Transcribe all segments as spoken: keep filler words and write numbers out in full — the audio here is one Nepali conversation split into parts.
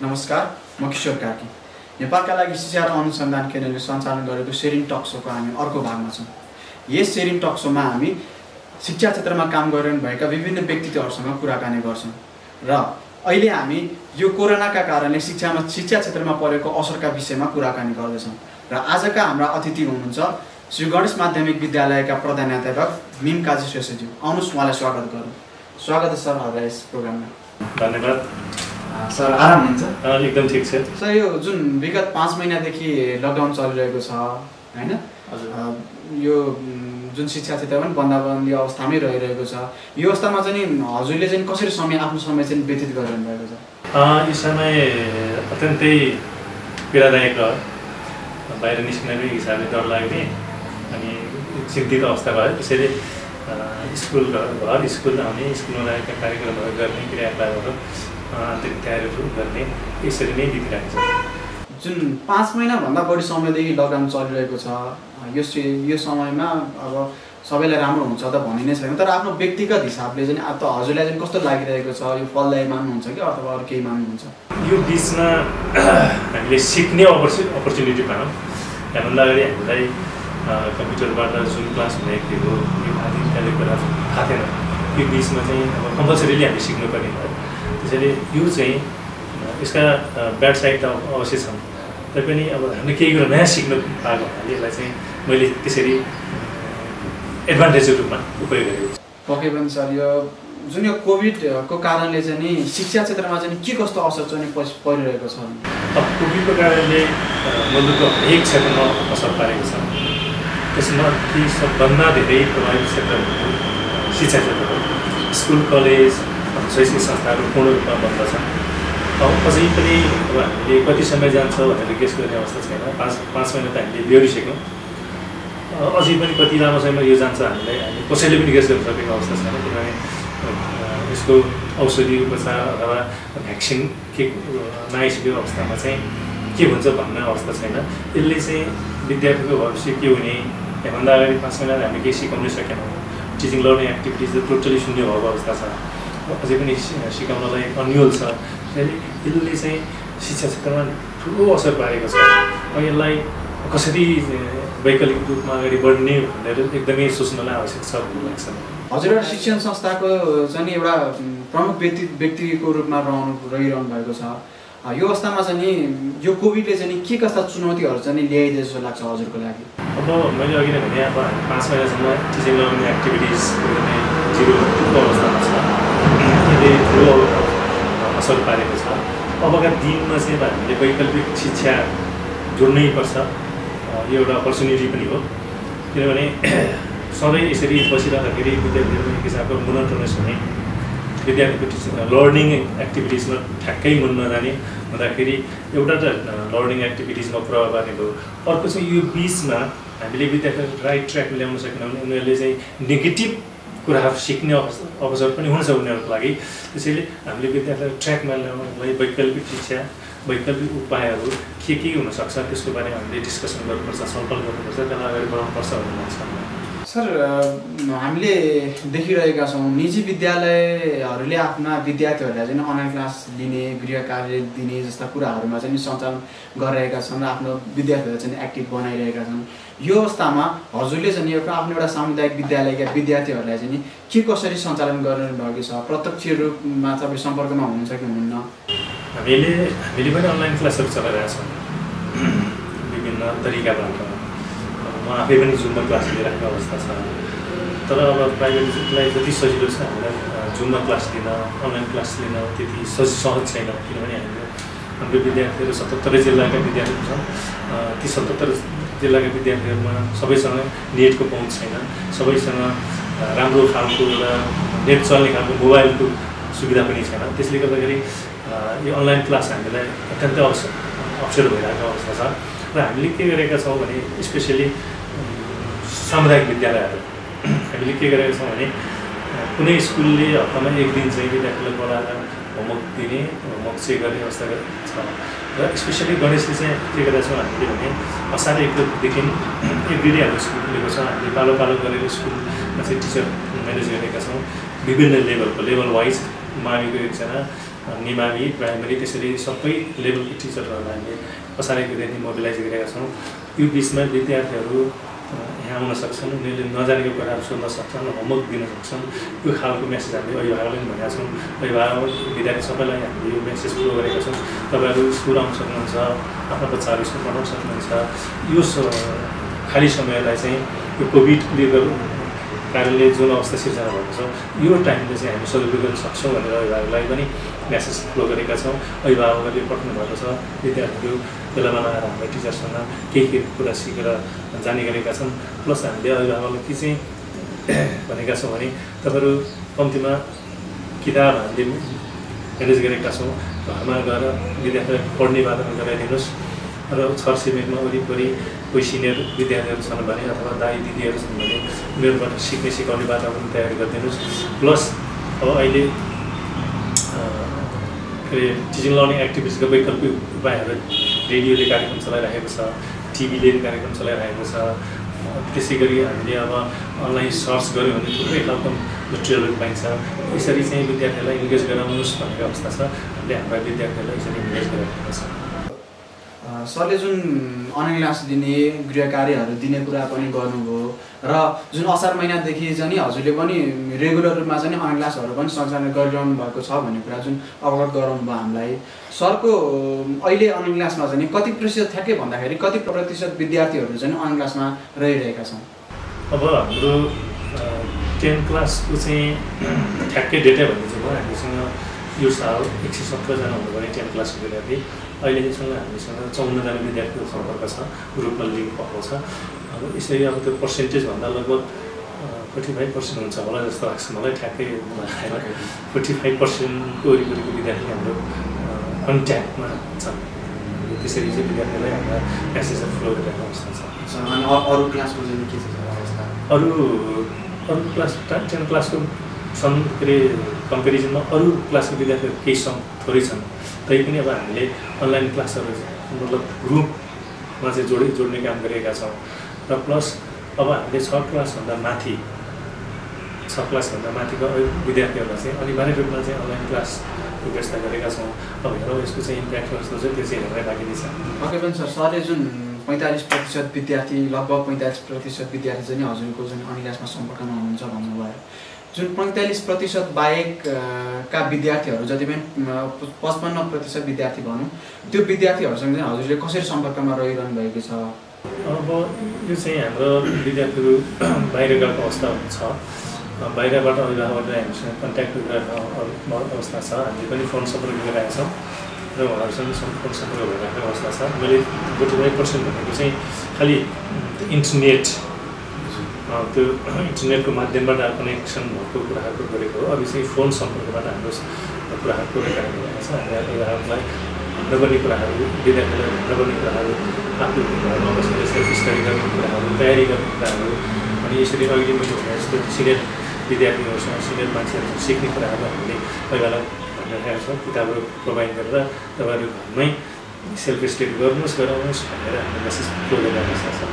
नमस्कार, म किशोर कार्की। नेपालका लागि शिक्षा र अनुसन्धान केन्द्रले सञ्चालन गरेको सेयरिङ टक सोको हामी अर्को भागमा छौँ। यस सेयरिङ टक सोमा हामी शिक्षा क्षेत्रमा काम गरिरहनुभएका विभिन्न व्यक्तित्वहरूसँग कुराकानी गर्छौँ र अहिले हामी यो कोरोनाका कारणले शिक्षामा शिक्षा क्षेत्रमा परेको असरका विषयमा कुराकानी गर्दैछौँ। र आजका हाम्रा अतिथि हुनुहुन्छ श्री गणेश माध्यमिक विद्यालयका प्रधानाध्यापक मिम काजी श्रेष्ठज्यू। आउनुहोस् उहाँलाई स्वागत गरौँ। स्वागत छ सर हजुरलाई यस प्रोग्राममा। धन्यवाद सर। आराम हुन्छ? एकदम ठिक छ सर। यो जुन विगत पाँच महिनादेखि लकडाउन चलिरहेको छ हैन, यो जुन शिक्षा क्षेत्र पनि बन्दाबन्दी अवस्थामै रहिरहेको छ, यो अवस्थामा चाहिँ हजुरले चाहिँ कसरी समय आफ्नो समय चाहिँ व्यतीत गरिरहनु भएको छ? यो समय अत्यन्तै पीडादायक रह्यो। बाहिर निस्किने पनि हिसाबले डर लाग्ने अनि चिन्तित अवस्था भयो। त्यसैले स्कुल घर स्कुल आउने स्कुलमा लागेका कार्यक्रमहरू गर्ने क्रियाकलापहरू आन्तरिक तयारीहरू गर्ने यसरी नै बितिरहेको छ। जुन पाँच महिनाभन्दा बढी समयदेखि लकडाउन चलिरहेको छ, यो यो समयमा अब सबैलाई राम्रो हुन्छ त भनि नै छैन, तर आफ्नो व्यक्तिगत हिसाबले चाहिँ त हजुरलाई चाहिँ कस्तो लागिरहेको छ? यो फलदायी मान्नुहुन्छ कि अथवा अरू केही मान्नुहुन्छ? यो बिचमा हामीले सिक्ने अपर्चु अपर्च्युनिटी पायौँ। त्योभन्दा अगाडि हामीलाई कम्प्युटरबाट जुन क्लास हुँदाखेरि हो यो आदि इत्यादि कुरा थाहा थिएन। यो बिचमा चाहिँ अब कम्पलसरीली हामीले सिक्नुपर्ने भयो। त्यसैले यो चाहिँ यसका ब्याड साइड त अवश्य छन्, तैपनि अब हामीले केही कुरा नयाँ सिक्नु पाएको हुनाले यसलाई चाहिँ मैले त्यसरी एडभान्टेजको रूपमा उपयोग गरेको छु। पक्कै पनि सर, यो जुन यो कोभिडको कारणले चाहिँ नि शिक्षा क्षेत्रमा चाहिँ के कस्तो असर चाहिँ परिरहेको छ? अब कोभिडको कारणले मुलुकको हरेक क्षेत्रमा असर पारेको छ। त्यसमा ती सबभन्दा धेरै प्रभावित क्षेत्र शिक्षा क्षेत्र हो। स्कुल कलेज शैक्षिक संस्थाहरू पूर्ण रूपमा बन्द छन्। अब अझै पनि अब हामीले कति समय जान्छ भनेर गेस गर्ने अवस्था छैन। पाँच पाँच महिना त हामीले बेहोरिसक्यौँ। अझै पनि कति लामो समय यो जान्छ हामीलाई हामी कसैले पनि गेस गर्न सकेको अवस्था छैन, किनभने यसको औषधि उपचार अथवा भ्याक्सिन के नआइसकेको अवस्थामा चाहिँ के हुन्छ भन्ने अवस्था छैन। यसले चाहिँ विद्यार्थीको भविष्य के हुने, योभन्दा अगाडि पाँच महिना हामीले केही सिकाउनै सकेनौँ। टिचिङ लर्निङ एक्टिभिटिज त टोटली शून्य भएको अवस्था छ। अझै पनि सिकाउनलाई अन्यल छ। त्यसैले यसले चाहिँ शिक्षा क्षेत्रमा ठुलो असर पारेको छ। यसलाई कसरी वैकल्पिक रूपमा अगाडि बढ्ने भनेर एकदमै सोच्नलाई आवश्यक छ भन्ने लाग्छ। हजुर एउटा शिक्षण संस्थाको चाहिँ एउटा प्रमुख व्यक्ति व्यक्तिको रूपमा रहनु रहिरहनु भएको छ। यो अवस्थामा चाहिँ नि यो कोभिडले चाहिँ के कस्ता चुनौतीहरू चाहिँ ल्याइदिए जस्तो लाग्छ हजुरको लागि? अब मैले अघि नै भने अब पाँच महिनासम्म टिचिङ लर्निङ एक्टिभिटिज एकदमै जिरो अवस्थामा छ। यसले ठुलो असर पारेको छ। अबका दिनमा चाहिँ हामीले वैकल्पिक शिक्षा जोड्नै पर्छ। यो एउटा अपर्च्युनिटी पनि हो, किनभने सधैँ यसरी बसिरहँदाखेरि विद्यार्थीहरू एक हिसाबको मोनोटोनस हुने, विद्यार्थीको टिचिङ लर्निङ एक्टिभिटिजमा ठ्याक्कै मन नजाने हुँदाखेरि एउटा त लर्निङ एक्टिभिटिजमा प्रभाव पार्ने भयो। अर्को चाहिँ यो बिचमा हामीले विद्यार्थीहरू राइट ट्र्याकमा ल्याउन सकेनौँ भने उनीहरूले चाहिँ नेगेटिभ कुराहरू सिक्ने अवसर पनि हुन्छ उनीहरूको लागि। त्यसैले हामीले विद्यार्थीहरू ट्र्याकमा ल्याउनलाई वैकल्पिक शिक्षा वैकल्पिक उपायहरू के के हुनसक्छ त्यसको बारेमा हामीले डिस्कसन गर्नुपर्छ, छलफल गर्नुपर्छ, त्यसलाई अगाडि बढाउनुपर्छ भन्ने लाग्छ। सर, हामीले देखिरहेका छौँ निजी विद्यालयहरूले आफ्ना विद्यार्थीहरूलाई चाहिँ अनलाइन क्लास लिने, गृह कार्य दिने जस्ता कुराहरूमा चाहिँ सञ्चालन गरिरहेका छन् र आफ्नो विद्यार्थीहरूलाई चाहिँ एक्टिभ बनाइरहेका छन्। यो अवस्थामा हजुरले चाहिँ एउटा आफ्नो एउटा सामुदायिक विद्यालयका विद्यार्थीहरूलाई चाहिँ के कसरी सञ्चालन गरिरहनु भएको छ? प्रत्यक्ष रूपमा तपाईँ सम्पर्कमा हुनुहुन्छ कि हुनुहुन्न? हामीले हामीले पनि अनलाइन क्लासहरू चलाइरहेका छौँ विभिन्न तरिकाबाट। म आफै पनि जुममा क्लास लिइरहेको अवस्था छ। तर अब प्राइभेटलाई जति सजिलो छ हामीलाई जुममा क्लास लिन, अनलाइन क्लास लिन त्यति सजि सहज छैन, किनभने हाम्रो हाम्रो विद्यार्थीहरू सतहत्तरै जिल्लाका विद्यार्थीहरू छन्। ती सतहत्तर जिल्लाका विद्यार्थीहरूमा सबैसँग नेटको पहुँच छैन, सबैसँग राम्रो खालको एउटा नेट चल्ने खालको मोबाइलको सुविधा पनि छैन। त्यसले गर्दाखेरि यो अनलाइन क्लास हामीलाई अत्यन्तै अवसर अप्ठ्यारो भइरहेको अवस्था छ। र हामीले के गरेका छौँ भने स्पेसली सामुदायिक विद्यालयहरू हामीले के गरेका छौँ भने कुनै स्कुलले हप्तामा एक दिन चाहिँ विद्यार्थीलाई बोलाएर होमवर्क दिने, होमवर्क चेक गर्ने अवस्था छ। र स्पेसली गणेशले चाहिँ के गरेका छौँ हामीले भने असार एक गतिदेखि एभ्री डे हाम्रो स्कुल खुलेको छ। हामीले पालो पालो गरेर स्कुलमा चाहिँ टिचर म्यानेज गरेका छौँ। विभिन्न लेभलको लेभल वाइज माविको एकजना, निमावी प्राइमेरी त्यसरी सबै लेभलको टिचरहरूलाई हामीले पछाडिदेखि मोबिलाइज गरेका छौँ। यो बिचमा विद्यार्थीहरू यहाँ आउन सक्छन्, उनीहरूले नजानेको कुराहरू सोध्न सक्छन्, होमवर्क दिन सक्छन्। यो खालको मेसेज हामीले अभिभावकले पनि भनेका छौँ। अभिभावक विद्यार्थी सबैलाई हामीले यो मेसेज फ्लो गरेका छौँ। तपाईँहरू स्कुल आउनु सक्नुहुन्छ, आफ्नो बच्चाहरू स्कुल पढाउन सक्नुहुन्छ। यो खाली समयलाई चाहिँ यो कोभिडले कारणले जुन अवस्था सिर्जना भएको छ यो टाइमले चाहिँ हामी सदुपयोग गर्न सक्छौँ भनेर अभिभावकलाई पनि मेसेज फ्लो गरेका छौँ। अभिभावकहरूले पठाउनु भएको छ। विद्यार्थीहरू बेलामा आएर हाम्रो टिचरसँग केही केही कुरा सिकेर जाने गरेका छन्। प्लस हामीले अभिभावकलाई के चाहिँ भनेका छौँ भने तपाईँहरू कम्तीमा किताब हामीले म्यानेज गरेका छौँ। घरमा गएर विद्यार्थीलाई पढ्ने वातावरण गराइदिनुहोस् र छर छिमेकमा वरिपरि कोही सिनियर विद्यार्थीहरू छन् भने अथवा दाई दिदीहरू छन् भने उनीहरूबाट सिक्ने सिकाउने वातावरण तयार गरिदिनुहोस्। प्लस अब अहिले के अरे टिचिङ लर्निङ एक्टिभिटिजको वैकल्पिक उपायहरू रेडियोले कार्यक्रम चलाइरहेको छ, टिभीले कार्यक्रम चलाइरहेको छ। त्यसै गरी हामीले अब अनलाइन सर्च गऱ्यौँ भने थुप्रै खालको मटेरियलहरू पाइन्छ। यसरी चाहिँ विद्यार्थीहरूलाई इन्गेज गराउनुहोस् भनेको अवस्था छ। हामीले हाम्रा विद्यार्थीहरूलाई यसरी इन्गेज गराइरहेको छ। सरले जुन अनलाइन क्लास दिने गृह कार्यहरू दिने कुरा पनि गर्नुभयो र जुन असार महिनादेखि चाहिँ हजुरले पनि रेगुलर रूपमा चाहिँ अनलाइन क्लासहरू पनि सञ्चालन गरिरहनु भएको छ भन्ने कुरा जुन अवगत गराउनु भयो हामीलाई। सरको अहिले अनलाइन क्लासमा चाहिँ कति प्रतिशत ठ्याक्कै भन्दाखेरि कति प्रतिशत विद्यार्थीहरू चाहिँ अनलाइन क्लासमा रहिरहेका छन्? अब हाम्रो टेन क्लासको चाहिँ ठ्याक्कै डेटा भन्ने चाहिँ भयो हामीसँग यो साल एक सय सत्तरजना हुनुपर्ने टेन क्लासको विद्यार्थी। अहिलेसँग हामीसँग चौन्नजना विद्यार्थीको सम्पर्क छ, ग्रुपमा लिङ्क भएको छ। अब यसरी अब त्यो पर्सेन्टेजभन्दा लगभग फोर्टी फाइभ पर्सेन्ट हुन्छ होला जस्तो लाग्छ मलाई। ठ्याक्कै फोर्टी फाइभ पर्सेन्टको वरिपरिको विद्यार्थी हाम्रो कन्ट्याक्टमा छन्। त्यसरी चाहिँ विद्यार्थीलाई हाम्रा मेसेजहरू फ्लो गरिरहेको अवस्था छ। अनि अरू क्लासको चाहिँ के छ अवस्था? अरू अरू क्लास टेन क्लासको छन् के अरे कम्पेरिजनमा अरू क्लासको विद्यार्थीहरू केही सम थोरै छन्। तैपनि अब हामीले अनलाइन क्लासहरू मतलब ग्रुपमा चाहिँ जोडे जोड्ने काम गरेका छौँ। र प्लस अब हामीले छ क्लासभन्दा माथि छ क्लासभन्दा माथिको विद्यार्थीहरूलाई चाहिँ अनिवार्य रूपमा चाहिँ अनलाइन क्लासको व्यवस्था गरेका छौँ। अब हेरौँ यसको चाहिँ इम्प्याक्ट कस्तो छ त्यो चाहिँ हेर्नै बाँकी छ। पक्कै पनि सर, सरले जुन पैँतालिस प्रतिशत विद्यार्थी लगभग पैँतालिस प्रतिशत विद्यार्थी चाहिँ हजुरको जुन अनलाइन क्लासमा सम्पर्कमा हुनुहुन्छ भन्नुभयो। जुन पैँतालिस प्रतिशत बाहेकका विद्यार्थीहरू जति पनि पचपन्न प्रतिशत विद्यार्थी भनौँ त्यो विद्यार्थीहरूसँग चाहिँ हजुरले कसरी सम्पर्कमा रहिरहनु भएको छ? अब यो चाहिँ हाम्रो विद्यार्थीहरू बाहिर गएको अवस्था छ। बाहिरबाट अभिभावकहरूले हामीसँग कन्ट्याक्ट गरिरहेको अवस्था छ। हामीले पनि फोन सम्पर्क गरिरहेका छौँ र उहाँहरूसँग फोन सम्पर्क भइरहेको अवस्था छ। मैले फोर्टी फाइभ पर्सेन्ट भनेको चाहिँ खालि इन्टरनेट त्यो इन्टरनेटको माध्यमबाट कनेक्सन भएको कुराहरू गरेको हो। अरू चाहिँ फोन सम्पर्कबाट हाम्रो कुराहरूको रेकर्ड गरिरहेको छ। हामीले अभिभावकलाई नगर्ने कुराहरू, विद्यार्थीलाई नगर्ने कुराहरू, आफ्नो घरमा बसेर सेल्फ स्टडी गर्ने कुराहरू, तयारी गर्ने कुराहरू, अनि यसरी अघि मैले भने जस्तो सिनियर विद्यार्थीहरूसँग सिनियर मान्छेहरू सिक्ने कुराहरू हामीले अभिभावकलाई भनिरहेका छौँ। किताबहरू प्रोभाइड गरेर तपाईँहरू घरमै सेल्फ स्टडी गर्नुहोस् गराउनुहोस् भनेर हामीले मेसेज फ्लो गरिरहेको छ।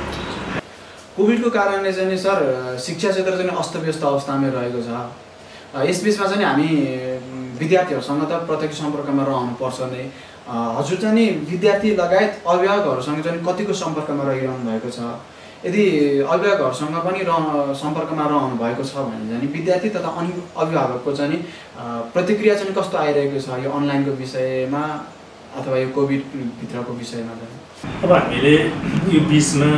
कोभिडको कारणले चाहिँ सर शिक्षा क्षेत्र चाहिँ अस्तव्यस्त अवस्थामा रहेको छ। यसबिचमा चाहिँ हामी विद्यार्थीहरूसँग त प्रत्यक्ष सम्पर्कमा रहनुपर्छ नै। हजुर चाहिँ विद्यार्थी लगायत अभिभावकहरूसँग चाहिँ कतिको सम्पर्कमा रहिरहनु भएको छ? यदि अभिभावकहरूसँग पनि रह सम्पर्कमा रहनु भएको छ भने चाहिँ विद्यार्थी तथा अनि अभिभावकको चाहिँ प्रतिक्रिया चाहिँ कस्तो आइरहेको छ यो अनलाइनको विषयमा अथवा यो कोभिडभित्रको विषयमा? अब हामीले यो बिचमा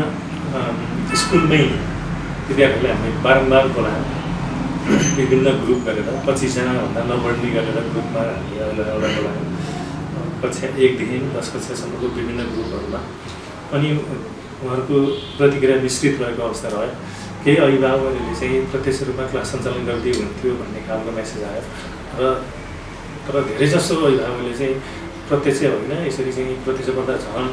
स्कुलमै विद्यार्थीहरूलाई हामीले बारम्बार बोलायौँ, विभिन्न ग्रुप गरेर पच्चिसजनाभन्दा नबढ्ने गरेर ग्रुपमा हामीले एउटा बोलायौँ कक्षा एकदेखि दस कक्षासम्मको विभिन्न ग्रुपहरूमा। अनि उहाँहरूको प्रतिक्रिया मिश्रित रहेको अवस्था रह्यो। केही अभिभावकहरूले चाहिँ प्रत्यक्ष रूपमा क्लास सञ्चालन गरिदिए हुन्थ्यो भन्ने खालको मेसेज आयो र तर धेरैजसो अभिभावकले चाहिँ प्रत्यक्ष होइन यसरी चाहिँ प्रत्यक्षभन्दा झन्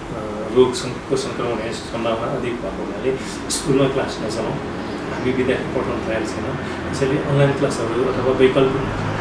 रोगको सङ्क्रमण हुने सम्भावना अधिक भएको हुनाले स्कुलमा क्लास नचलाउँ, हामी विद्यार्थी पठाउन तयार छैनौँ। यसैले अनलाइन क्लासहरू अथवा वैकल्पिक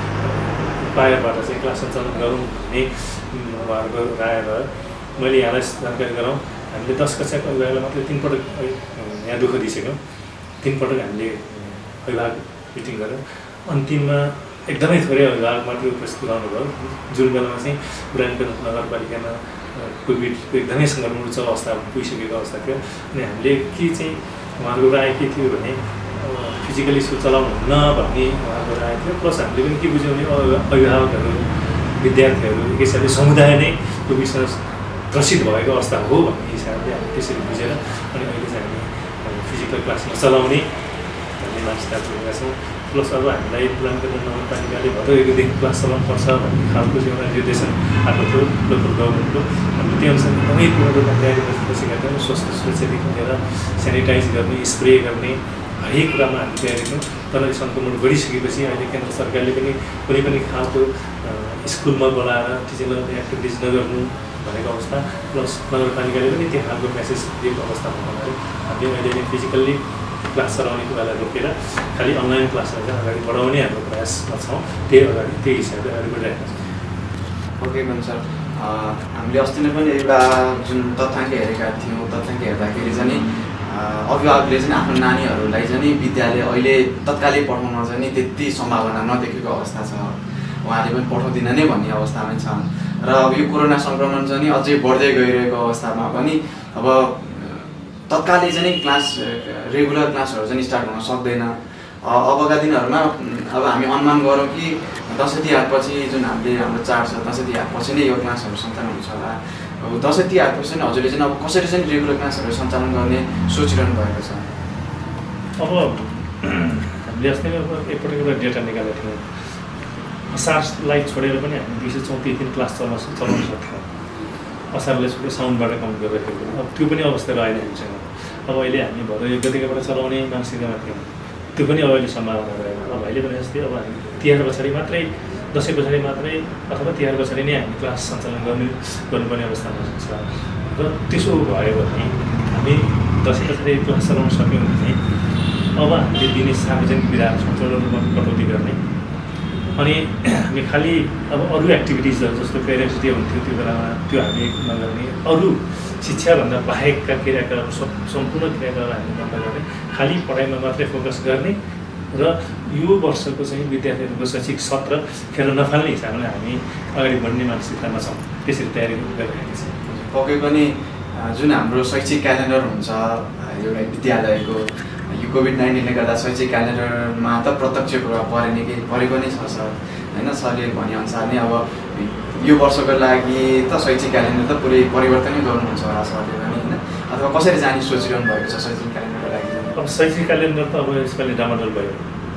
उपायबाट चाहिँ क्लास सञ्चालन गरौँ भन्ने उहाँहरूको राय भयो। मैले यहाँलाई जानकारी गराउँ, हामीले दस कक्षाको अभिभावकलाई मात्रै तिन पटक यहाँ दुःख दिइसक्यौँ। तिन पटक हामीले अभिभावक मिटिङ गऱ्यौँ। अन्तिममा एकदमै थोरै हजार मात्रै उपस्थित पुऱ्याउनु भयो जुन बेलामा चाहिँ पुरानो नगरपालिकामा कोभिडको एकदमै सङ्कटमा उच्च अवस्था पुगिसकेको अवस्था थियो अनि हामीले के चाहिँ उहाँहरूको राय के थियो भने फिजिकली स्कुल चलाउनु हुन्न भन्ने उहाँहरूको राय थियो प्लस हामीले पनि के बुझ्यौँ भने अभिभावकहरू विद्यार्थीहरू एक हिसाबले समुदाय नै कोभिडसँग ग्रसित भएको अवस्था हो भन्ने हिसाबले हामी त्यसरी बुझेर अनि अहिले चाहिँ हामी फिजिकल क्लास नचलाउने भन्ने मान्यता पुगेका छौँ प्लस अब हामीलाई पुरानो नगरपालिकाले भदौदेखि क्लास चलाउनुपर्छ भन्ने खालको चाहिँ एउटा निर्देशन आएको थियो लोकल गभर्मेन्टको हामीले त्यो अनुसार एकदमै पूर्ण रूपमा तयारी बसेका थियौँ स्वास्थ्य सुरक्षादेखि लिएर सेनिटाइज गर्ने स्प्रे गर्ने हरेक कुरामा हामी तयारी थियौँ तर सङ्क्रमण बढिसकेपछि अहिले केन्द्र सरकारले पनि कुनै पनि खालको स्कुलमा बोलाएर टिचिङ लर्निङ एक्टिभिटिज नगर्नु भनेको अवस्था प्लस नगरपालिकाले पनि त्यो खालको मेसेज दिएको अवस्थामा हुँदाखेरि हामीले अहिले नै फिजिकल्ली क्लास चलाउने कुरालाई रोकेर खालि अनलाइन क्लासलाई चाहिँ अगाडि बढाउने हाम्रो प्रयासमा छौँ त्यही अगाडि त्यही हिसाबले अगाडि बढिरहेका छौँ। ओके भने सर हामीले अस्ति नै पनि एउटा जुन तथ्याङ्क हेरेका थियौँ तथ्याङ्क हेर्दाखेरि चाहिँ अभिभावकले चाहिँ आफ्नो नानीहरूलाई चाहिँ विद्यालय अहिले तत्कालै पठाउन चाहिँ त्यति सम्भावना नदेखेको अवस्था छ उहाँले पनि पठाउँदिन नै भन्ने अवस्थामा छन् र अब यो कोरोना सङ्क्रमण चाहिँ अझै बढ्दै गइरहेको अवस्थामा पनि अब तत्कालै चाहिँ क्लास रेगुलर क्लासहरू चाहिँ स्टार्ट हुन सक्दैन अबका दिनहरूमा अब हामी अनुमान गरौँ कि दसैँ तिहारपछि जुन हामीले हाम्रो चाड छ दसैँ तिहारपछि नै यो क्लासहरू सञ्चालन हुन्छ होला अब दसैँ तिहारपछि नै हजुरले चाहिँ अब कसरी चाहिँ रेगुलर क्लासहरू सञ्चालन गर्ने सोचिरहनु भएको छ? अब हामीले अस्ति नै एकपटक एउटा डेटा निकालेको थियौँ असारलाई छोडेर पनि हामी दुई सय चौतिस दिन क्लास चलाउन चलाउन सक्थ्यौँ असारलाई छोडेर साउन्डबाट काउन्ट गर्दाखेरि अब त्यो पनि अवस्था रहेन हामीसँग अब अहिले हामी भदौ एक गतिकाबाट चलाउने मानसिकतामा थियौँ त्यो पनि अब अहिले सम्भावना रहेन अब अहिले भने जस्तै अब हामी तिहार पछाडि मात्रै दसैँ पछाडि मात्रै अथवा तिहार पछाडि नै हामी क्लास सञ्चालन गर्नु गर्नुपर्ने अवस्थामा छ र त्यसो भयो भने हामी दसैँ पछाडि क्लास चलाउन सक्यौँ भने अब हामीले दिने सार्वजनिक विधाहरू सञ्चालन रूपमा कटौती गर्ने अनि हामी खालि अब अरू एक्टिभिटिजहरू जस्तो पेरेन्ट्स डे हुन्थ्यो त्यो बेलामा त्यो हामी नगर्ने अरू शिक्षाभन्दा बाहेकका क्रियाकलाप सम्पूर्ण क्रियाकलाप हामी बन्द गर्ने खालि पढाइमा मात्रै फोकस गर्ने र यो वर्षको चाहिँ विद्यार्थीहरूको शैक्षिक सत्र खेर नफाल्ने हिसाबले हामी अगाडि बढ्ने मानसिकतामा छौँ त्यसरी तयारी गरिरहेका छौँ। पक्कै पनि जुन हाम्रो शैक्षिक क्यालेन्डर हुन्छ एउटा विद्यालयको यो कोभिड नाइन्टिनले गर्दा शैक्षिक क्यालेन्डरमा त प्रत्यक्ष कुरा परेन कि परेको नै छ सर होइन सरले भनेअनुसार नै अब यो वर्षको लागि त शैक्षिक क्यालेन्डर त पुरै परिवर्तनै गर्नुहुन्छ होला सरले पनि होइन अथवा कसरी जाने सोचिरहनु भएको छ शैक्षिक क्यालेन्डरको लागि? अब शैक्षिक क्यालेन्डर त अब यसपालि डामाडोल भयो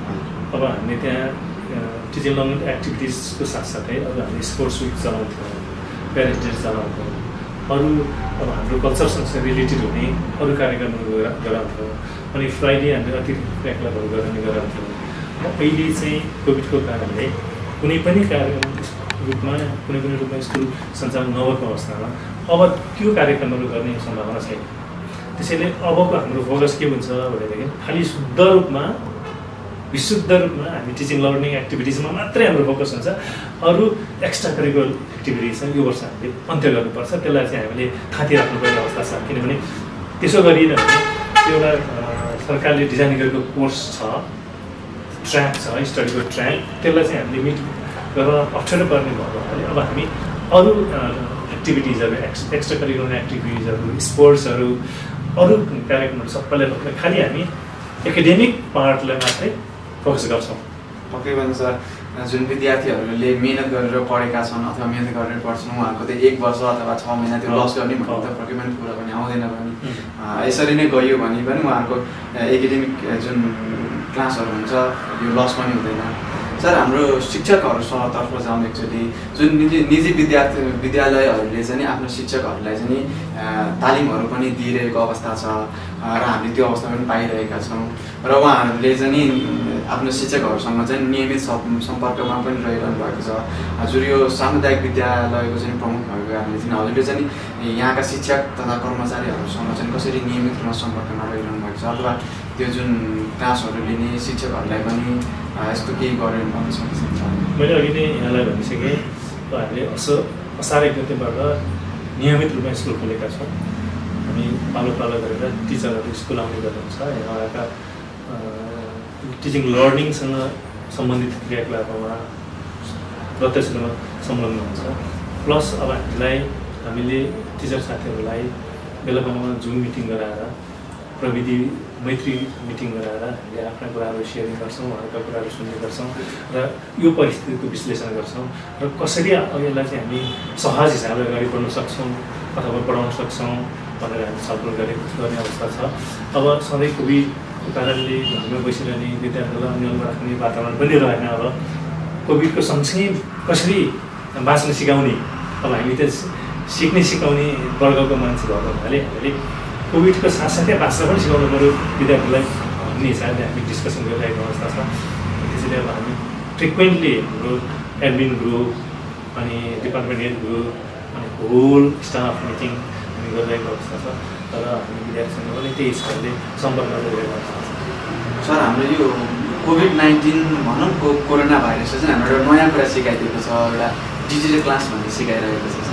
अब हामीले त्यहाँ टिचिङ लर्निङ एक्टिभिटिजको साथसाथै अब हामी स्पोर्ट्स विक चलाउँथ्यौँ प्यारेन्ट्स डे चलाउँथ्यौँ अरू अब हाम्रो कल्चरसँग रिलेटेड हुने अरू कार्यक्रमहरू गराउँथ्यौँ अनि फ्राइडे हामीले अतिरिक्त क्रियाकलापहरू गराउने गराउँथ्यौँ। अहिले चाहिँ कोभिडको कारणले कुनै पनि कार्यक्रम रूपमा कुनै पनि रूपमा स्कुल सञ्चालन नभएको अवस्थामा अब त्यो कार्यक्रमहरू गर्ने सम्भावना छैन त्यसैले अबको हाम्रो फोकस के हुन्छ भनेदेखि खालि शुद्ध रूपमा विशुद्ध रूपमा हामी टिचिङ लर्निङ एक्टिभिटिजमा मात्रै हाम्रो फोकस हुन्छ अरू एक्स्ट्रा करिकुलर एक्टिभिटिज चाहिँ यो वर्ष हामीले अन्त्य गर्नुपर्छ त्यसलाई चाहिँ हामीले थाती राख्नुपर्ने अवस्था छ किनभने त्यसो गरिएन भने एउटा सरकारले डिजाइन गरेको कोर्स छ ट्र्याक छ स्टडीको ट्र्याक त्यसलाई चाहिँ हामीले मिट गरेर अप्ठ्यारो पर्ने भएको हुनाले अब हामी अरू एक्टिभिटिजहरू एक्स एक्स्ट्रा करिकुलर एक्टिभिटिजहरू स्पोर्ट्सहरू अरू कार्यक्रमहरू सबैलाई रोक्ने खालि हामी एकाडेमिक पार्टलाई मात्रै फोकस गर्छौँ। पक्कै पनि सर जुन विद्यार्थीहरूले मिहिनेत गरेर पढेका छन् अथवा मिहिनेत गरेर पढ्छन् उहाँहरूको त एक वर्ष अथवा छ महिना त्यो लस गर्ने भन्ने त पक्कै पनि कुरा पनि आउँदैन पनि यसरी नै गयो भने पनि उहाँहरूको एकाडेमिक जुन क्लासहरू हुन्छ यो लस पनि हुँदैन। सर हाम्रो शिक्षकहरूतर्फ जाउँ एकचोटि जुन निजी निजी विद्यार्थी विद्यालयहरूले चाहिँ आफ्नो शिक्षकहरूलाई चाहिँ तालिमहरू पनि दिइरहेको अवस्था छ र हामीले त्यो अवस्था पनि पाइरहेका छौँ र उहाँहरूले चाहिँ आफ्नो शिक्षकहरूसँग चाहिँ नियमित सम्पर्कमा पनि रहिरहनु भएको छ। हजुर यो सामुदायिक विद्यालयको चाहिँ प्रमुख भएको कारणले चाहिँ हजुरले चाहिँ यहाँका शिक्षक तथा कर्मचारीहरूसँग चाहिँ कसरी नियमित रूपमा सम्पर्कमा रहिरहनु भएको छ अथवा त्यो जुन क्लासहरू लिने शिक्षकहरूलाई पनि यस्तो केही गरेर भन्न सक्नुहुन्छ? मैले अघि नै यहाँलाई भनिसकेँ हामीले अस असार एक गतेबाट नियमित रूपमा स्कुल खोलेका छौँ हामी पालो पालो गरेर टिचरहरू स्कुल आउने गर्नुहुन्छ यहाँका टिचिङ लर्निङसँग सम्बन्धित क्रियाकलापमा प्रत्यक्ष रूपमा संलग्न हुन्छ। प्लस अब हामीलाई हामीले टिचर साथीहरूलाई बेला बेलामा जुम मिटिङ गराएर प्रविधि मैत्री मिटिङ गराएर हामीले आफ्ना कुराहरू सेयरिङ गर्छौँ, उहाँहरूका कुराहरू सुन्ने गर्छौँ र यो परिस्थितिको विश्लेषण गर्छौँ र कसरी अब यसलाई चाहिँ हामी सहज हिसाबले अगाडि बढ्न सक्छौँ अथवा बढाउन सक्छौँ भनेर हामी छलफल गरे गर्ने अवस्था छ। अब सधैँ कोभिडको कारणले घरमा बसिरहने विद्यार्थीहरूलाई अन्यलमा राख्ने वातावरण पनि रहेन। अब कोभिडको सँगसँगै कसरी बाँच्न सिकाउने, अब हामी त सिक्ने सिकाउने वर्गको मान्छे भएको हुनाले हामीले कोभिडको साथसाथै बाँच्न पनि सिकाउनु पऱ्यो विद्यार्थीलाई भन्ने हिसाबले हामी डिस्कसन गरिरहेको अवस्था छ। त्यसैले अब हामी फ्रिक्वेन्टली हाम्रो एडमिन ग्रुप अनि डिपार्टमेन्ट हेड ग्रुप अनि होल स्टाफ मिटिङ हामी गरिरहेको अवस्था छ। तर हामी विद्यार्थीसँग पनि त्यही हिसाबले सम्पर्क गरिरहेको अवस्था छ। सर, हाम्रो यो कोभिड नाइन्टिन भनौँ को कोरोना भाइरसले चाहिँ हाम्रो एउटा नयाँ कुरा सिकाइदिएको छ, एउटा डिजिटल क्लास भन्ने सिकाइरहेको छ सर।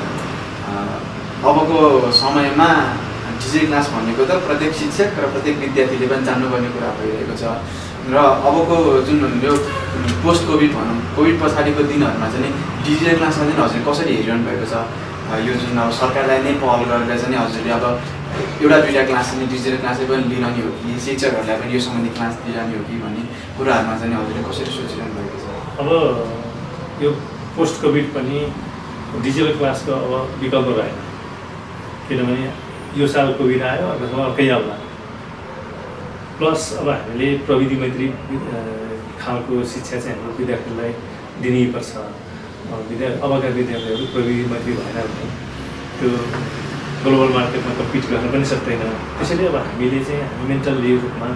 अबको समयमा डिजिटल क्लास भनेको त प्रत्येक शिक्षक र प्रत्येक विद्यार्थीले पनि जान्नुपर्ने कुरा भइरहेको छ र अबको जुन यो पोस्ट कोभिड भनौँ कोभिड पछाडिको दिनहरूमा चाहिँ डिजिटल क्लासमा चाहिँ हजुर कसरी हेरिरहनु भएको छ? यो जुन अब सरकारलाई नै पहल गरेर चाहिँ हजुरले अब एउटा दुईवटा क्लास चाहिँ डिजिटल क्लासै पनि लिइरहने हो कि शिक्षकहरूलाई पनि यो सम्बन्धी क्लास दिइरहने हो कि भन्ने कुराहरूमा चाहिँ हजुरले कसरी सोचिरहनु भएको छ? अब यो पोस्ट कोभिड पनि डिजिटल क्लासको अब विकल्प रहेन, किनभने यो साल कोभिड आयो अथवा अर्कै आउला। प्लस अब हामीले प्रविधि मैत्री खालको शिक्षा चाहिँ हाम्रो विद्यार्थीलाई दिनैपर्छ। विद्या अबका विद्यार्थीहरू प्रविधि मैत्री भएन भने त्यो ग्लोबल मार्केटमा कम्पिट गर्न पनि सक्दैन। त्यसैले अब हामीले चाहिँ हामी मेन्टल्ली रूपमा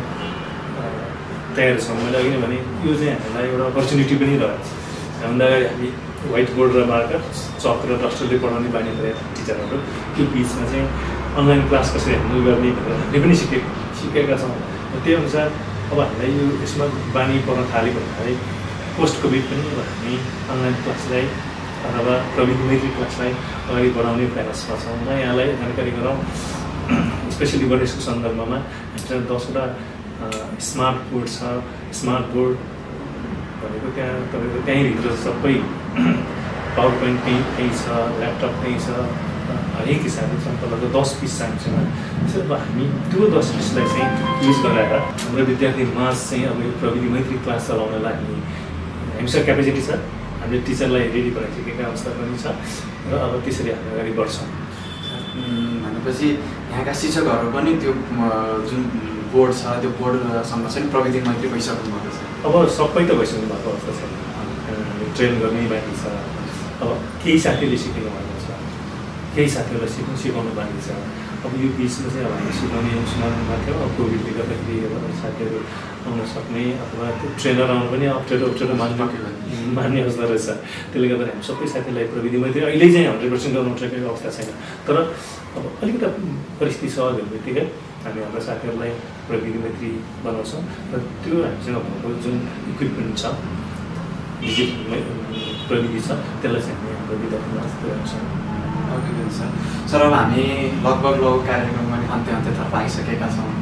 तयार छौँ। मैले अघि नै भने यो चाहिँ हामीलाई एउटा अपर्च्युनिटी पनि रह्यो। हामीभन्दा अगाडि हामी व्हाइट बोर्ड र मार्कर चक र डस्टरले पढाउने बानी गरेका टिचरहरू त्यो बिचमा चाहिँ अनलाइन क्लास कसरी ह्यान्डल गर्ने भनेर हामीले पनि सिके सिकेका छौँ। त्यही अनुसार अब हामीलाई यो यसमा बानी पर्न थाल्यो भन्दाखेरि पोस्ट कोभिड पनि अब हामी अनलाइन क्लासलाई अथवा प्रविधि मैत्री क्लासलाई अगाडि बढाउने प्रयासमा छौँ। म यहाँलाई जानकारी गराउँ, स्पेसली गणेशको सन्दर्भमा हामीसँग दसवटा स्मार्ट बोर्ड छ। स्मार्ट बोर्ड भनेको त्यहाँ तपाईँको त्यहीँभित्र सबै पावर पोइन्ट त्यहीँ त्यहीँ छ, ल्यापटप त्यहीँ छ, हरेक हिसाबले छ। तपाईँको दस पिस छ हामीसँग। त्यसो अब हामी त्यो दस पिसलाई चाहिँ युज गराएर हाम्रो विद्यार्थी माझ चाहिँ अब यो प्रविधि मैत्री क्लास चलाउनलाई हामी हामीसँग क्यापेसिटी छ। हामीले टिचरलाई रेडी बनाइसकेका अवस्था पनि छ र अब त्यसरी हामी अगाडि बढ्छौँ। भनेपछि यहाँका शिक्षकहरू पनि त्यो जुन बोर्ड छ त्यो बोर्डसँग चाहिँ प्रविधि मैत्री भइसक्नु भएको छ। अब सबै त भइसक्नु भएको अवस्था छ। ट्रेन गर्ने बाँकी छ। अब केही साथीहरूले सिकेको भएको छ, केही साथीहरूलाई सिक्नु सिकाउनु बाँकी छ। अब यो बिचमा चाहिँ अब हामी सिकाउने सुनाउनुमा थियो। अब कोभिडले गर्दाखेरि अब साथीहरू आउन सक्ने अथवा त्यो ट्रेनर आउनु पनि अप्ठ्यारो अप्ठ्यारो मान्नु मान्ने अवस्था रहेछ। त्यसले गर्दा हामी सबै साथीहरूलाई प्रविधि मैत्री अहिले चाहिँ हन्ड्रेड पर्सेन्ट गर्न सकेको अवस्था छैन। तर अब अलिकति परिस्थिति सहज हुने बित्तिकै हामी हाम्रा साथीहरूलाई प्रविधि मैत्री बनाउँछौँ र त्यो हामीसँग भएको जुन इक्विपमेन्ट छ डिजिटल प्रविधि छ त्यसलाई चाहिँ हामी हाम्रो विद्यार्थीमा पुर्याउँछौँ। Okay sir. सर, अब हामी लगभग लगभग कार्यक्रममा अन्त्य अन्त्यतर्फ आइसकेका छौँ।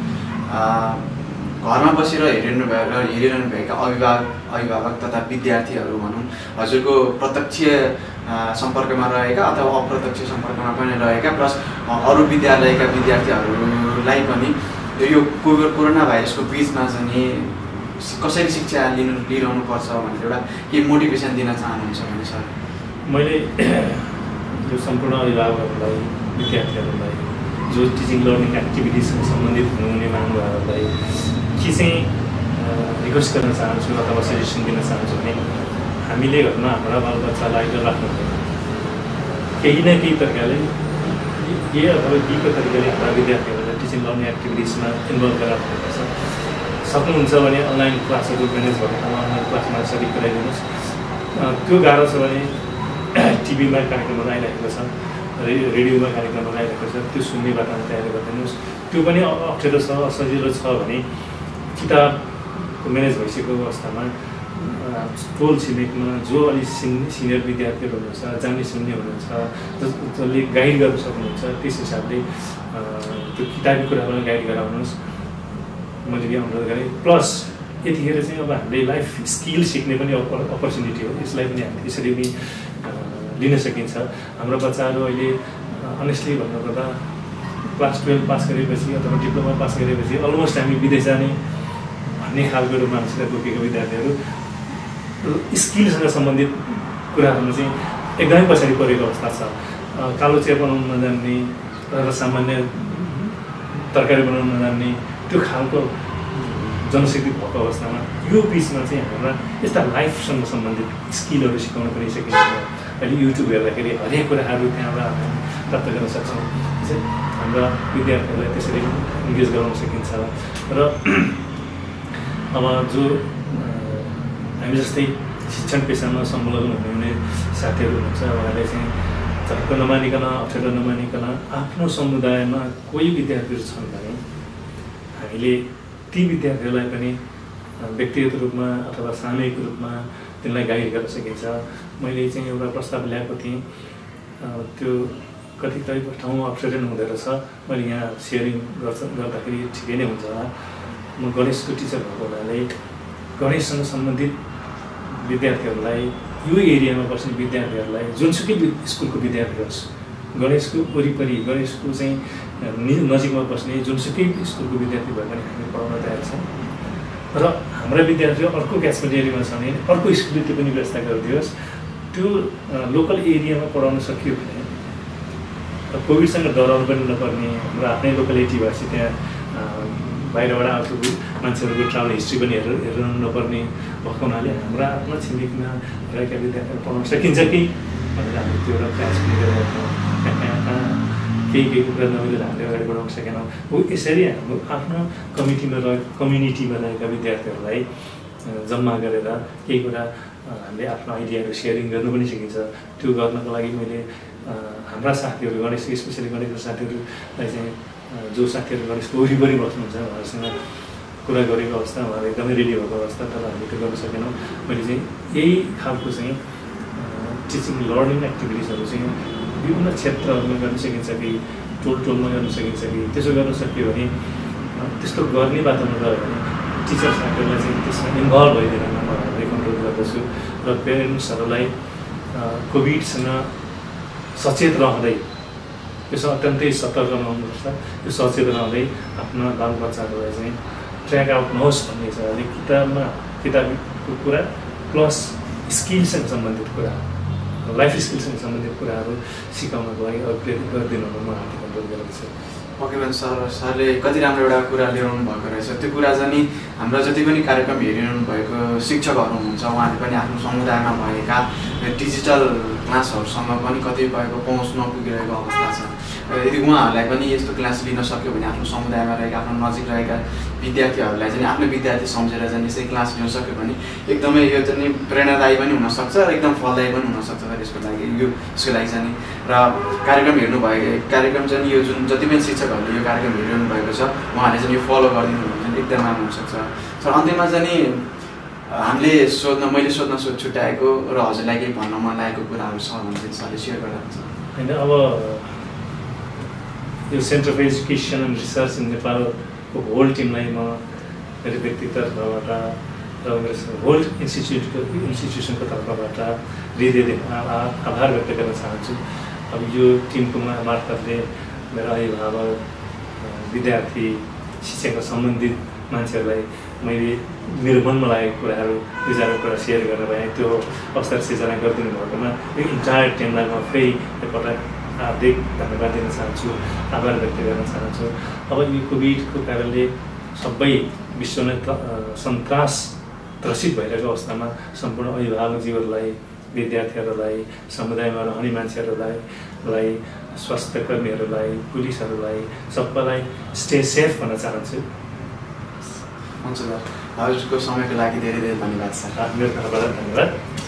घरमा बसेर हेरिरहनु भएर हेरिरहनु भएका अभिभावक अभिभावक तथा विद्यार्थीहरू भनौँ हजुरको प्रत्यक्ष सम्पर्कमा रहेका अथवा अप्रत्यक्ष सम्पर्कमा पनि रहेका प्लस अरू विद्यालयका विद्यार्थीहरूलाई पनि यो कोभिड कोरोना भाइरसको बिचमा चाहिँ कसरी शिक्षा लिनु लिइरहनु पर्छ भनेर एउटा के मोटिभेसन दिन चाहनुहुन्छ भने सर? मैले यो सम्पूर्ण अभिभावकहरूलाई विद्यार्थीहरूलाई जो टिचिङ लर्निङ एक्टिभिटिजसँग सम्बन्धित हुनुहुने मानवहरूलाई के चाहिँ रिक्वेस्ट गर्न चाहन्छु अथवा सजेसन दिन चाहन्छु भने हामीले घरमा हाम्रा बालबच्चालाई राख्नु हुँदैन। केही न केही तरिकाले ए अथवा बीको तरिकाले हाम्रा विद्यार्थीहरूलाई टिचिङ लर्निङ एक्टिभिटिजमा इन्भल्भ गराउनुपर्छ। सक्नुहुन्छ भने अनलाइन क्लासहरू म्यानेज भएको ठाउँमा अनलाइन क्लासमा सजिलो गराइदिनुहोस्। त्यो गाह्रो छ भने टिभीमा कार्यक्रमहरू आइरहेको छ, रे रेडियोमा कार्यक्रमहरू आइरहेको छ, त्यो सुन्ने बाटोमा तयार गरिदिनुहोस्। त्यो पनि अप्ठ्यारो छ असजिलो छ भने किताबको म्यानेज भइसकेको अवस्थामा टोल छिमेकमा जो अलिक सिन सिनियर विद्यार्थीहरू हुनुहुन्छ, जान्ने सुन्ने हुनुहुन्छ, जसले गाइड गर्न सक्नुहुन्छ त्यस हिसाबले त्यो किताबी कुराहरूलाई गाइड गराउनुहोस्। मैले यो अनुरोध गरेँ। प्लस यतिखेर चाहिँ अब हामीले लाइफ स्किल सिक्ने पनि अपर्च्युनिटी हो, यसलाई पनि हामीले यसरी पनि लिन सकिन्छ। हाम्रो बच्चाहरू अहिले अनेस्टली भन्नुपर्दा क्लास ट्वेल्भ पास गरेपछि अथवा डिप्लोमा पास गरेपछि अलमोस्ट हामी विदेश जाने भन्ने खालको मानसिकता बोकेको विद्यार्थीहरू स्किलसँग सम्बन्धित कुराहरूमा चाहिँ एकदमै पछाडि परेको अवस्था छ। कालो चिया बनाउन नजान्ने र सामान्य तरकारी बनाउन नजान्ने त्यो खालको जनशक्ति भएको अवस्थामा यो बिचमा चाहिँ हाम्रा यस्ता लाइफसँग सम्बन्धित स्किलहरू सिकाउन पनि सकिन्छ। अहिले युट्युब हेर्दाखेरि हरेक कुराहरू त्यहाँबाट हामी प्राप्त गर्न सक्छौँ। हाम्रा विद्यार्थीहरूलाई त्यसरी इन्गेज गराउन सकिन्छ। र अब जो हामी जस्तै शिक्षण पेसामा संलग्न हुने साथीहरू हुनुहुन्छ, उहाँहरूले चाहिँ झट्क नमानिकन अप्ठ्यारो नमानिकन आफ्नो समुदायमा कोही विद्यार्थीहरू छन् भने हामीले ती विद्यार्थीहरूलाई पनि व्यक्तिगत रूपमा अथवा सामूहिक रूपमा तिनलाई गाइड गर्न सकिन्छ। मैले चाहिँ एउटा प्रस्ताव ल्याएको थिएँ, त्यो कति कति ठाउँमा अप्ठ्यारो हुँदो रहेछ, मैले यहाँ सेयरिङ गर्छ गर्दाखेरि ठिकै नै हुन्छ होला। म गणेशको टिचर भएको हुनाले गणेशसँग सम्बन्धित विद्यार्थीहरूलाई यो एरियामा बस्ने विद्यार्थीहरूलाई जुनसुकै स्कुलको विद्यार्थी होस्, गणेशको वरिपरि गणेशको चाहिँ नजिकमा बस्ने जुनसुकै स्कुलको विद्यार्थी भए पनि हामी पढाउन तयार छौँ। र हाम्रा विद्यार्थीहरू अर्को क्याचमेन्ट एरियामा छ भने अर्को स्कुलले त्यो पनि व्यवस्था गरिदियोस्। त्यो लोकल एरियामा पढाउन सकियो भने कोभिडसँग डराउनु पनि नपर्ने, हाम्रो आफ्नै लोकलिटी भएपछि त्यहाँ बाहिरबाट आएको मान्छेहरूको ट्राभल हिस्ट्री पनि हेर हेर्नु नपर्ने भएको हुनाले हाम्रा आफ्ना छिमेकीमा रहेका विद्यार्थीहरू पढाउन सकिन्छ कि भनेर हामीले त्यो एउटा प्रयास पनि गरिरहेको छौँ। कहाँ कहाँ कहाँ केही केही कुरा नमिलेर हामीले अगाडि बढाउन सकेनौँ। हो यसरी हाम्रो आफ्नो कमिटीमा रहे कम्युनिटीमा रहेका विद्यार्थीहरूलाई जम्मा गरेर केही कुरा हामीले आफ्नो आइडियाहरू सेयरिङ गर्नु पनि सकिन्छ। त्यो गर्नको लागि मैले हाम्रा साथीहरू गणेश स्पेसली गणेशको साथीहरूलाई चाहिँ जो साथीहरू गणेशको वरिपरि बस्नुहुन्छ उहाँहरूसँग कुरा गरेको अवस्था, उहाँहरू एकदमै रेडी भएको अवस्था, तर हामीले त्यो गर्न सकेनौँ। मैले चाहिँ यही खालको चाहिँ टिचिङ लर्निङ एक्टिभिटिजहरू चाहिँ विभिन्न क्षेत्रहरूमा गर्न सकिन्छ कि टोल टोलमा गर्न सकिन्छ कि त्यसो गर्न सकियो भने त्यस्तो गर्ने वातावरण रह्यो भने टिचर साथीहरूलाई चाहिँ त्यसमा इन्भल्भ भइदिन म रेकमेन्ड गर्दछु। र पेरेन्ट्सहरूलाई कोभिडसँग सचेत रहँदै यसमा अत्यन्तै सतर्क रहनुपर्छ। यो सचेत रहँदै आफ्ना बालबच्चाहरूलाई चाहिँ ट्र्याक आउट नहोस् भन्ने छ। अलिक किताबमा किताबको कुरा प्लस स्किलसँग सम्बन्धित कुरा, लाइफ स्किलसँग सम्बन्धित कुराहरू सिकाउनको लागि प्रेरित गरिदिनु म हार्दिक अनुरोध गरेको छु। ओके भने सर सरले कति राम्रो एउटा कुरा ल्याउनु भएको रहेछ। त्यो कुरा चाहिँ नि हाम्रा जति पनि कार्यक्रम हेरिरहनु भएको शिक्षकहरू हुनुहुन्छ, उहाँहरूले पनि आफ्नो समुदायमा भएका डिजिटल क्लासहरूसँग पनि कतिपयको पहुँच नपुगिरहेको अवस्था छ। यदि उहाँहरूलाई पनि यस्तो क्लास लिन सक्यो भने आफ्नो समुदायमा रहेका आफ्नो नजिक रहेका विद्यार्थीहरूलाई चाहिँ आफ्नो विद्यार्थी सम्झेर चाहिँ यसै क्लास लिन सक्यो भने एकदमै यो चाहिँ प्रेरणादायी पनि हुनसक्छ र एकदम फलदायी पनि हुनसक्छ सर यसको लागि यो यसको लागि चाहिँ र कार्यक्रम हेर्नुभएको कार्यक्रम चाहिँ यो जुन जति पनि शिक्षकहरूले यो कार्यक्रम हेरिरहनु भएको छ उहाँहरूले चाहिँ यो फलो गरिदिनु भने एकदम राम्रो हुनसक्छ। सर अन्त्यमा चाहिँ नि हामीले सोध्न मैले सोध्न सोध छुट्याएको र हजुरलाई केही भन्न मन लागेको कुराहरू छ भने चाहिँ सरले सेयर गरिरहेको छ। होइन, अब यो centre of education and research in नेपालको होल टिमलाई म मेरो व्यक्तिगत तर्फबाट र मेरो होल इन्स्टिट्युटको इन्स्टिट्युसनको तर्फबाट हृदय आभार व्यक्त गर्न चाहन्छु। अब यो टिमको मार्फतले मेरो अभिभावक, विद्यार्थी, शिक्षाका सम्बन्धित मान्छेहरूलाई मैले मेरो मनमा लागेको कुराहरू दुई चार कुरा सेयर गर्न पाएँ। त्यो अवसर सिर्जना गरिदिनु भएकोमा यो इन्टायर टिमलाई म फेरि एकपल्ट हार्दिक धन्यवाद दिन चाहन्छु, आभार व्यक्त गर्न चाहन्छु। अब यो कोभिडको कारणले सबै विश्व नै सन्तास त्रसित भइरहेको अवस्थामा सम्पूर्ण अभिभावकजीहरूलाई, विद्यार्थीहरूलाई, समुदायमा रहने मान्छेहरूलाई, स्वास्थ्य कर्मीहरूलाई, पुलिसहरूलाई सबैलाई स्टे सेफ भन्न चाहन्छु। हुन्छ सर, हजुरको समयको लागि धेरै धेरै धन्यवाद सर। मेरो तर्फबाट धन्यवाद।